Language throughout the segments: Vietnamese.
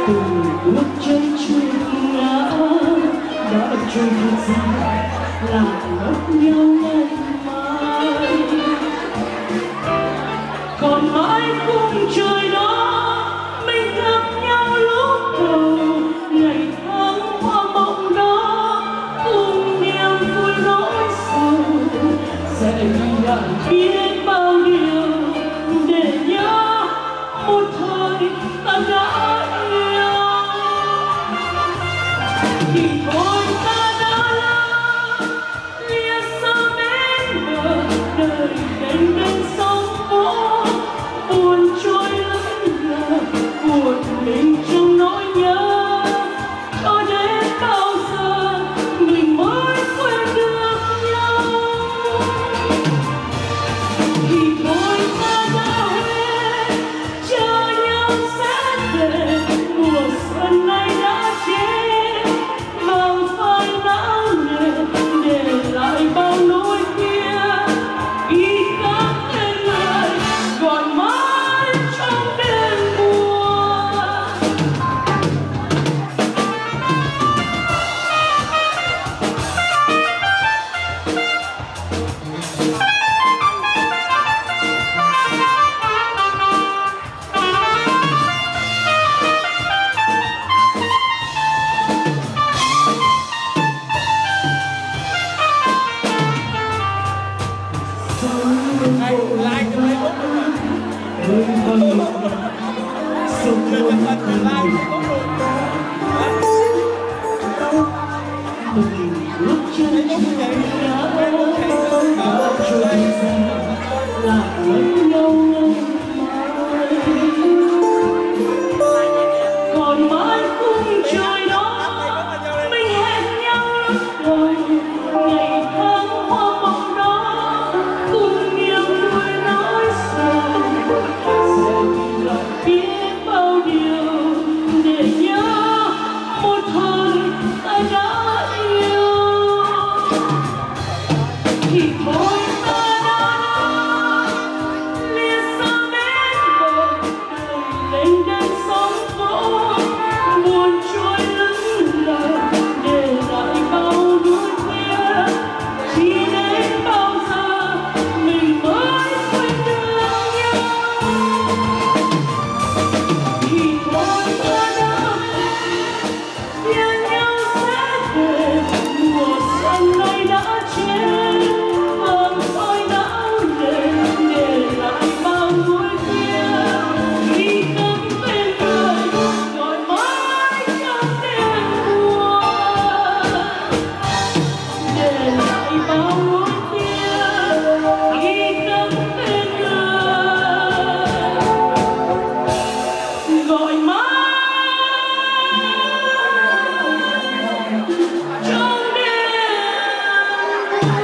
bước chân chưa ngã đã trôi thật dài làm mất nhau ngày mai còn mãi khung trời đó mình gặp nhau lúc đầu ngày tháng hoa mộng đó cùng niềm vui nỗi sầu sẽ ghi lại biết bao điều để nhớ một thời ta đã thì thôi ta đã lỡ lìa xa bên bờ đời đành đành sóng vỗ buồn trôi lững lờ buồn mình trong nỗi nhớ cho đến bao giờ mình mới quên được nhau thì thôi ta đã hết chờ nhau sẽ về mùa xuân này đã chết vàng phai não nề để lại bao nỗi kia ghi khắc tên người gọi mãi trong đêm mùa Like cái Facebook bước chân đã trôi dài là lấy nhau ngày mai còn mãi khung trời đó mình hẹn nhau lúc đầu ngày tháng hoa mộng đó cùng niềm vui nỗi sầu sẽ ghi lại biết bao điều để nhớ một thời ta đã yêu thì thôi ta đã lìa xa bên bờ đời lênh đênh sóng vỗ buồn trôi lững lờ để lại bao nỗi kia chỉ đến bao giờ mình mới quên được nhau thì thôi ta đã biết nhau sẽ về mùa xuân này đã chết vàng phai não nề để lại bao nỗi kia ghi khắc tên người gọi mãi trong đêm mùa để lại bao nỗi kia ghi khắc tên người gọi mãi trong đêm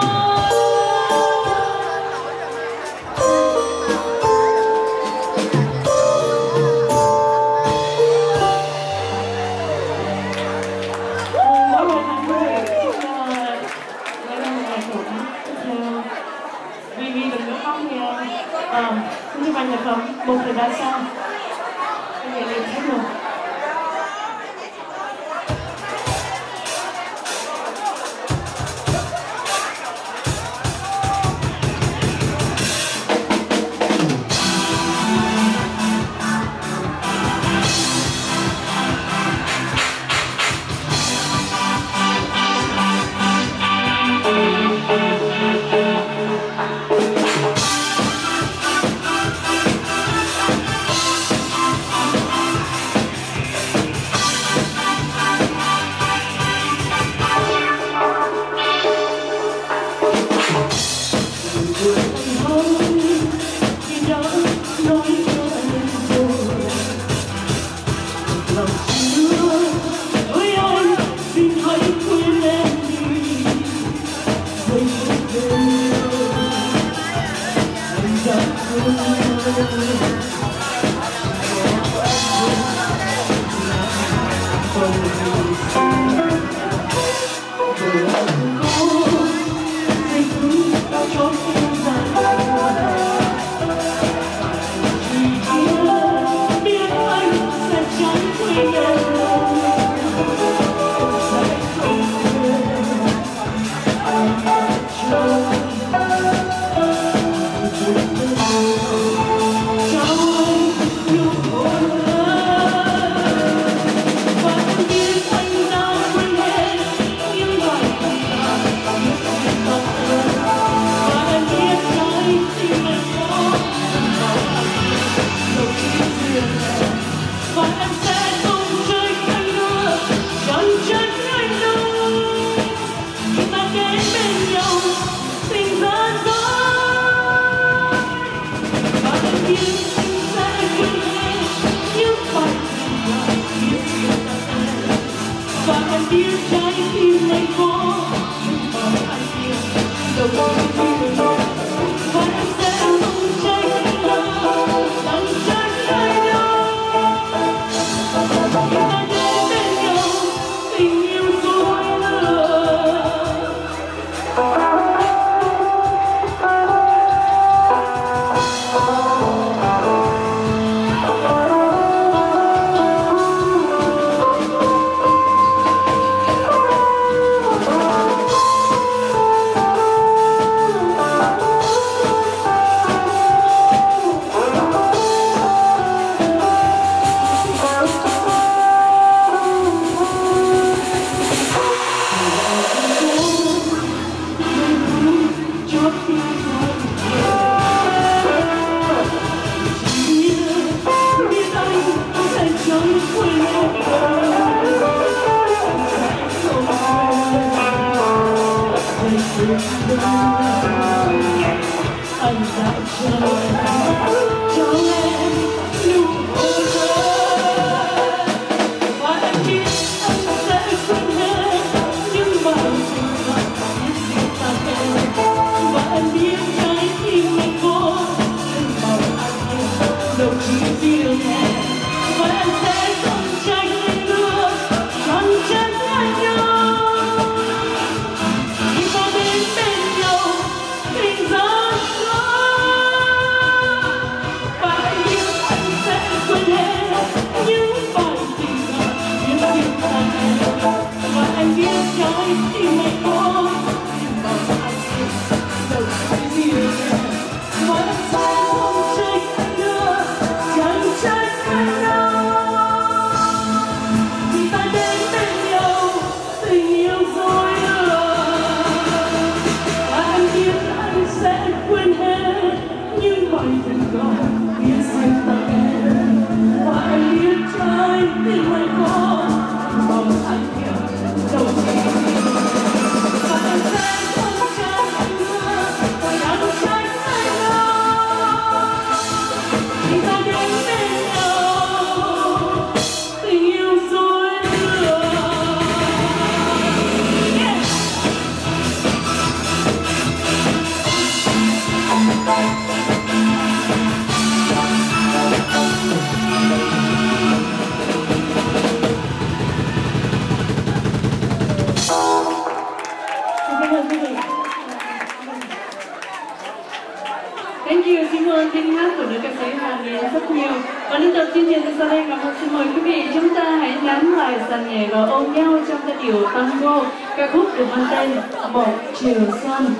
Vì đừng có khóc nha. Xin chúc anh nhật không? Một thời đã xa. Bây giờ lên hết rồi. Thank you, xin ơn tiếng hát của nữ ca sĩ Hà Nhi rất nhiều. Và liên tục chương trình từ sau đây, Ngọc Hân xin mời quý vị chúng ta hãy nắm lại sàn nhẹ và ôm nhau trong giai điệu tango, ca khúc được mang tên Một Chiều Xuân.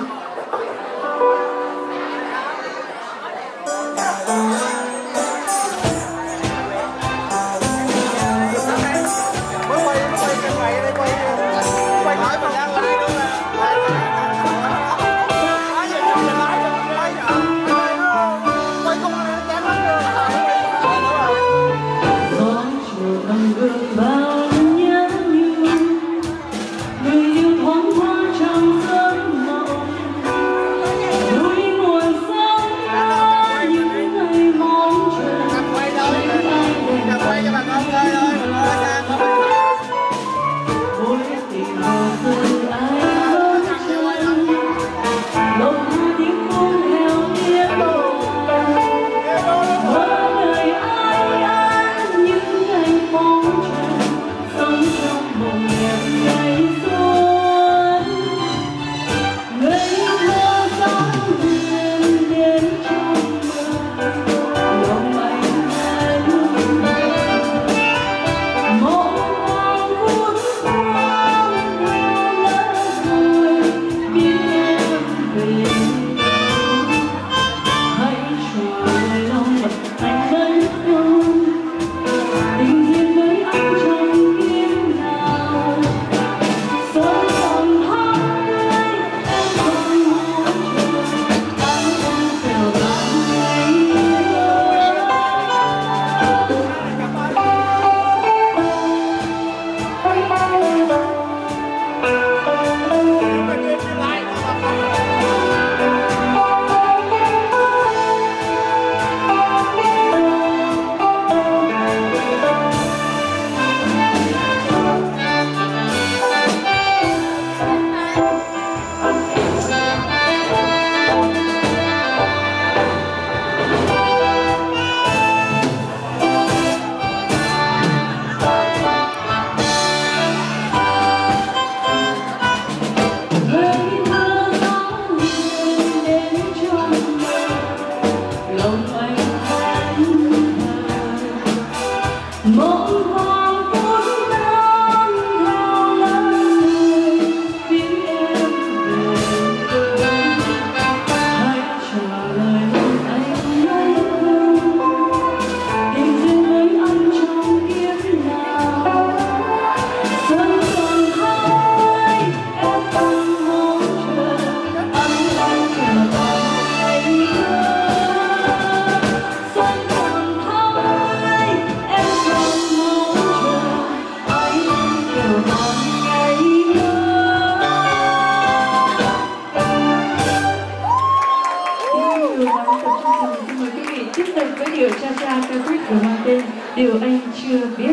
Người yêu thoáng qua trong giấc mộng. lòng anh thẫn thờ. Một hoàng hôn đang theo lời người biết em về. Hãy trả lời anh lấy không tình duyên với anh trong kiếp nào. Vẫn còn hai em đang mong chờ anh chờ ngày mơ. Vẫn còn hai em đang mong chờ anh chờ ngày mơ. Kính thưa ban tập chương trình, xin mời quý vị tiếp tục với điệu cha cha ca khúc được mang tên Điều Anh Chưa Biết.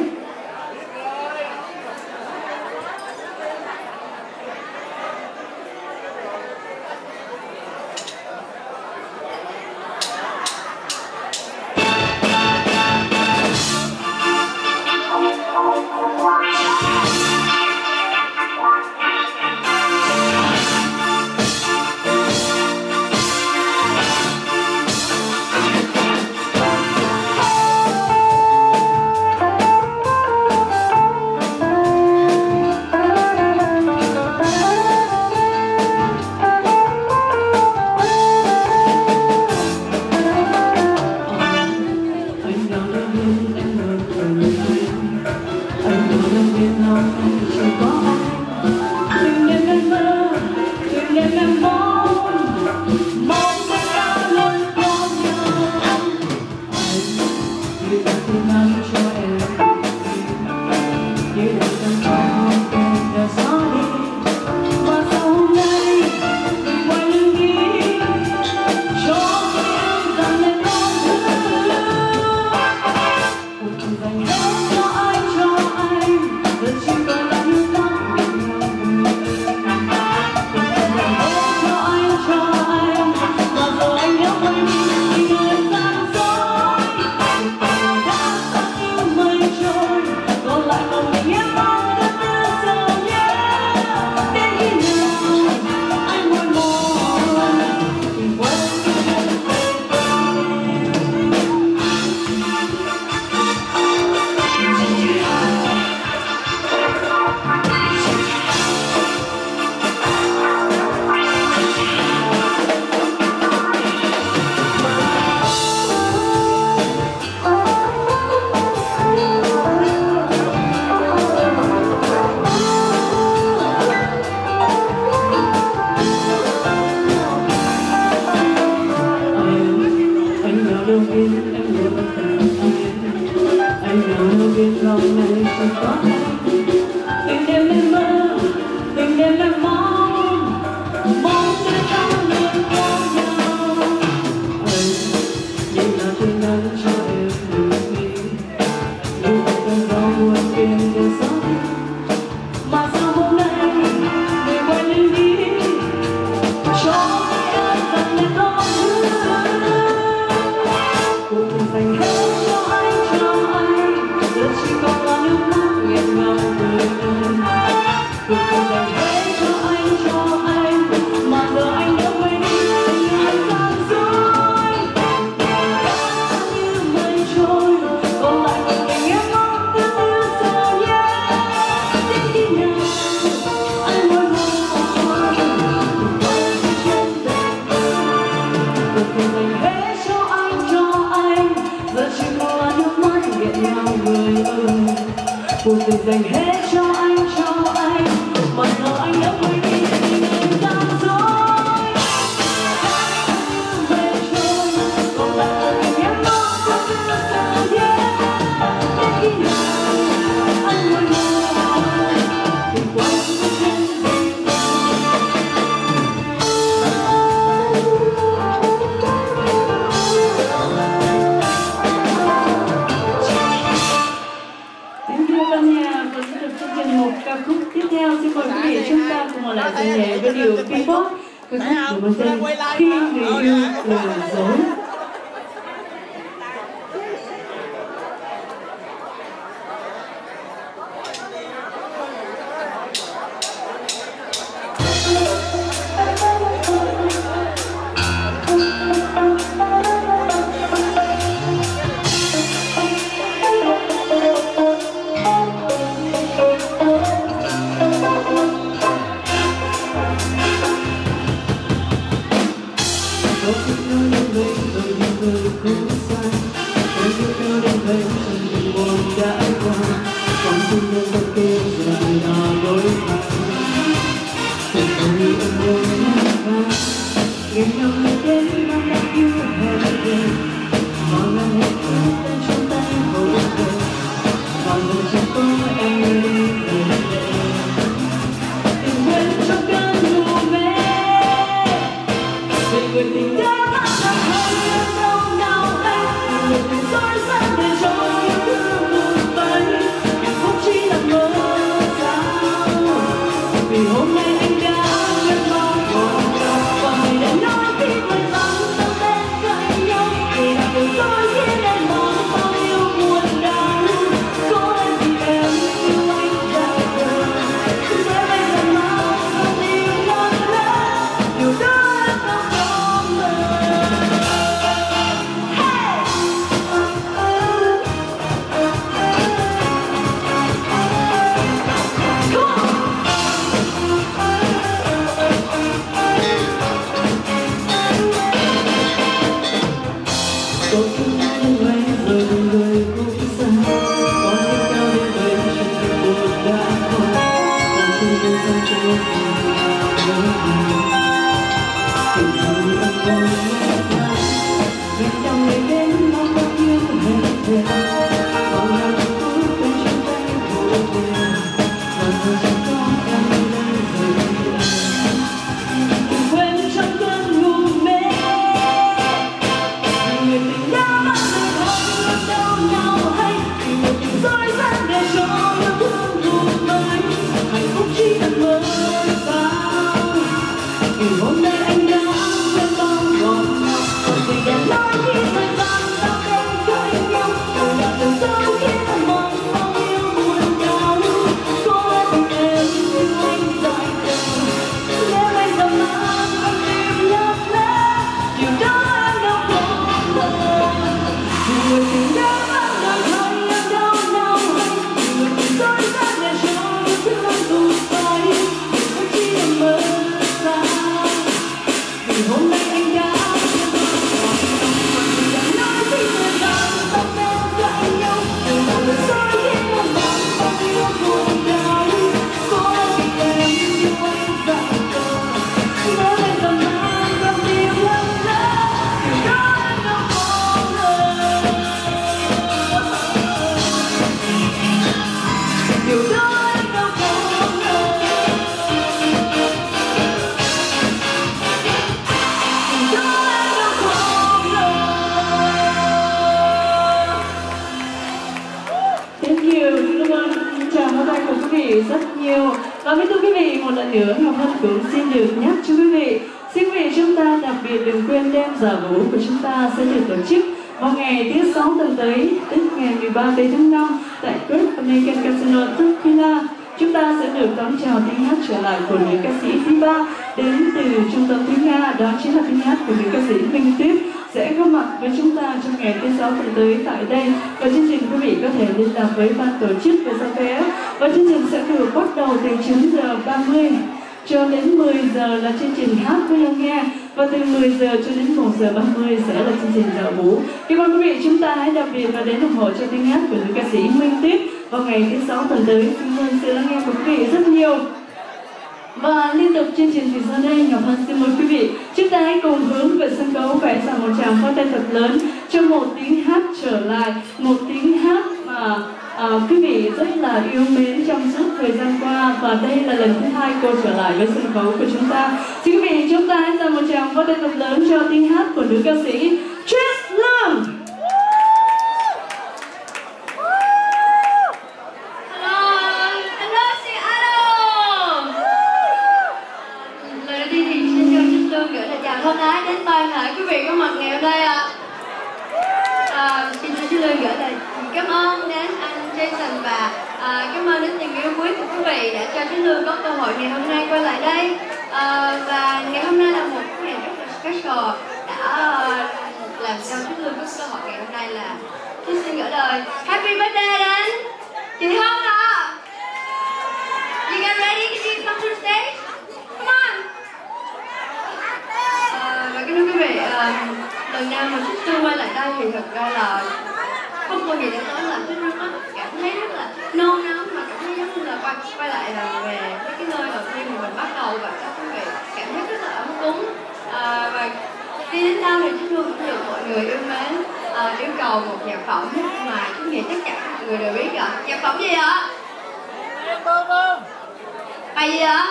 Cuộc tình dành hết cho anh mà giờ anh đã quên đi tình em gian dối. Về trôi còn lại là tình em mong cho đưa giờ nhé. Đến khi nào anh ngồi ngồi thì quay trên đường. Một ca khúc tiếp theo xin mời quý vị chúng ta cùng lại dừng nhẹ với điệu K-pop, ca khúc được mang tên Khi Người Yêu Lừa Dối. tình đã mang lời thôi em đâu nào hay vì một tình dối gian để cho yêu thương buồn vơi hạnh phúc chỉ cần mơ sao vì hôm nay anh đã quên bao ngọt ngào còn tình đã nói khi thời gian ta bên cạnh nhau rồi là từng dấu khi ta mong mong yêu buồn đau có tình em như anh dài dòng nếu anh dòng mang con tim lấp lẽ điều đó anh đâu có ngờ người tình đã mang đời thôi em đâu nào hay người tình dối gian để cho yêu thương tụt bay nhưng không chỉ là mơ sao vì hôm nay anh đã quên bao ngọt ngào còn tình đã nói khi thời gian ta bên cạnh nhau rồi là lời dối khi ta mong mong yêu buồn đau có tình em như anh dài dòng nếu anh dòng mang con tim lấp lẽ điều đó anh đâu có ngờ điều đó anh đâu có ngờ điều đó anh đâu có ngờ. Thank you, cảm ơn chào hôm nay của quý vị rất nhiều. Và với thưa quý vị, một lần nữa Ngọc Hân cũng xin được nhắc cho quý vị, xin quý vị chúng ta đặc biệt đừng quên đêm giả vũ của chúng ta sẽ được tổ chức vào ngày thứ 6 tuần tới, tức ngày 13 tháng 5 tại Great American Casino Tequila. Chúng ta sẽ được đón chào tiếng hát trở lại của nữ ca sĩ thứ ba đến từ trung tâm tiếng Nga, đó chính là tiếng hát của nữ ca sĩ Minh Tuyết sẽ có mặt với chúng ta trong ngày thứ 6 tuần tới tại đây. Và chương trình quý vị có thể liên lạc với ban tổ chức về giá vé. Và chương trình sẽ được bắt đầu từ 9 giờ 30 cho đến 10 giờ là chương trình hát với nhau nghe. Và từ 10 giờ cho đến 1 giờ 30 sẽ là chương trình dạo vũ. Cảm ơn quý vị, chúng ta hãy đặc biệt và đến ủng hộ cho tiếng hát của nữ ca sĩ Minh Tuyết vào ngày thứ 6 tuần tới. Xin ơn sự lắng nghe của quý vị rất nhiều. Và liên tục chương trình thì sau đây Ngọc Hân xin mời quý vị chúng ta hãy cùng hướng về sân khấu vẽ ra một tràng pháo tay thật lớn cho một tiếng hát trở lại, một tiếng hát mà quý vị rất là yêu mến trong suốt thời gian qua, và đây là lần thứ 2 cô trở lại với sân khấu của chúng ta. Xin quý vị chúng ta hãy ra một tràng pháo tay thật lớn cho tiếng hát của nữ ca sĩ Trish Long. Thân ái đến toàn thể quý vị có mặt ngày hôm nay ạ. Xin Lương gửi lời cảm ơn đến anh Jason và cảm ơn đến tình yêu quý của quý vị đã cho Chí Lương có cơ hội ngày hôm nay quay lại đây. Và ngày hôm nay là một ngày rất là special đã làm cho Chí Lương có cơ hội ngày hôm nay là tôi xin gửi lời Happy Birthday đến chị Hân ạ. You guys ready? Can you come to the stage? Come on. Và kính thưa quý vị, lần nào mà Trích Lương quay lại đây thì thật ra là không có gì để nói, là Trích Lương cảm thấy rất là nôn nóng mà cảm thấy giống như là quay lại là về cái nơi đầu tiên mà mình bắt đầu và các quý vị cảm thấy rất là ấm cúng. Và đi đến đâu thì Trích Lương cũng được mọi người yêu mến yêu cầu một nhạc phẩm mà tôi nghĩ tất cả mọi người đều biết ạ. Nhạc phẩm gì ạ? Bài gì ạ?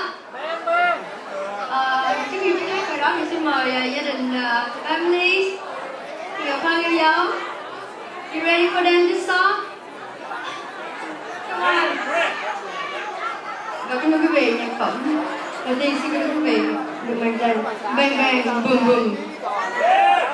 Trước khi chúng hát bài đó thì xin mời gia đình family Ngọc Hân yêu dấu. You ready for them this song? Come on. Và kính thưa quý vị, nhạc phẩm đầu tiên xin kính thưa quý vị được mang tên Bang Bang Boom Boom.